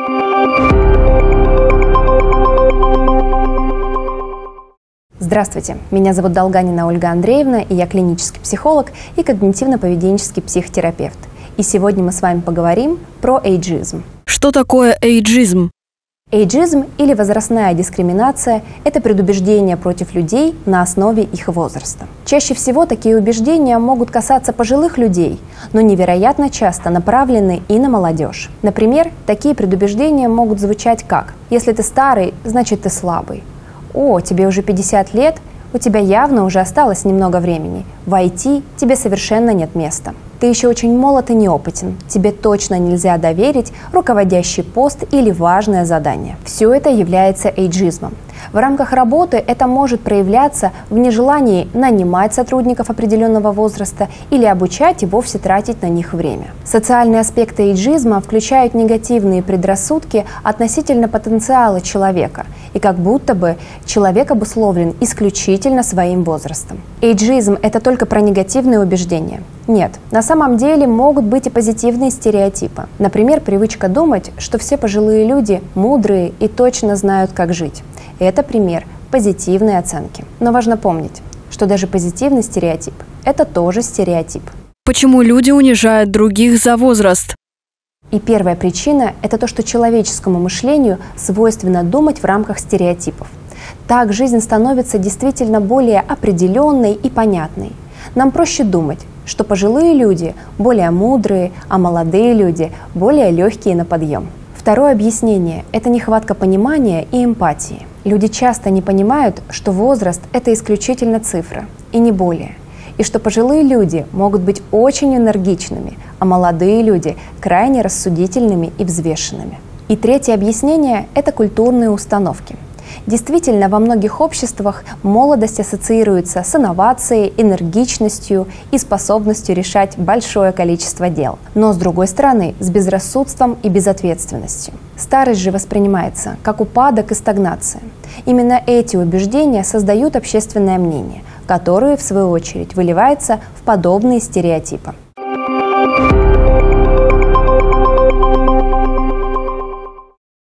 Здравствуйте, меня зовут Долганина Ольга Андреевна, и я клинический психолог и когнитивно-поведенческий психотерапевт. И сегодня мы с вами поговорим про эйджизм. Что такое эйджизм? Эйджизм или возрастная дискриминация – это предубеждение против людей на основе их возраста. Чаще всего такие убеждения могут касаться пожилых людей, но невероятно часто направлены и на молодежь. Например, такие предубеждения могут звучать как: «Если ты старый, значит ты слабый». «О, тебе уже 50 лет, у тебя явно уже осталось немного времени. В IT тебе совершенно нет места. Ты еще очень молод и неопытен. Тебе точно нельзя доверить руководящий пост или важное задание». Все это является эйджизмом. В рамках работы это может проявляться в нежелании нанимать сотрудников определенного возраста или обучать и вовсе тратить на них время. Социальные аспекты эйджизма включают негативные предрассудки относительно потенциала человека, и как будто бы человек обусловлен исключительно своим возрастом. Эйджизм – это только про негативные убеждения. Нет, на самом деле могут быть и позитивные стереотипы. Например, привычка думать, что все пожилые люди мудрые и точно знают, как жить. Это пример позитивной оценки. Но важно помнить, что даже позитивный стереотип – это тоже стереотип. Почему люди унижают других за возраст? И первая причина – это то, что человеческому мышлению свойственно думать в рамках стереотипов. Так жизнь становится действительно более определенной и понятной. Нам проще думать, что пожилые люди более мудрые, а молодые люди более легкие на подъем. Второе объяснение – это нехватка понимания и эмпатии. Люди часто не понимают, что возраст – это исключительно цифра, и не более. И что пожилые люди могут быть очень энергичными, а молодые люди – крайне рассудительными и взвешенными. И третье объяснение – это культурные установки. Действительно, во многих обществах молодость ассоциируется с инновацией, энергичностью и способностью решать большое количество дел. Но, с другой стороны, с безрассудством и безответственностью. Старость же воспринимается как упадок и стагнация. Именно эти убеждения создают общественное мнение, которое, в свою очередь, выливается в подобные стереотипы.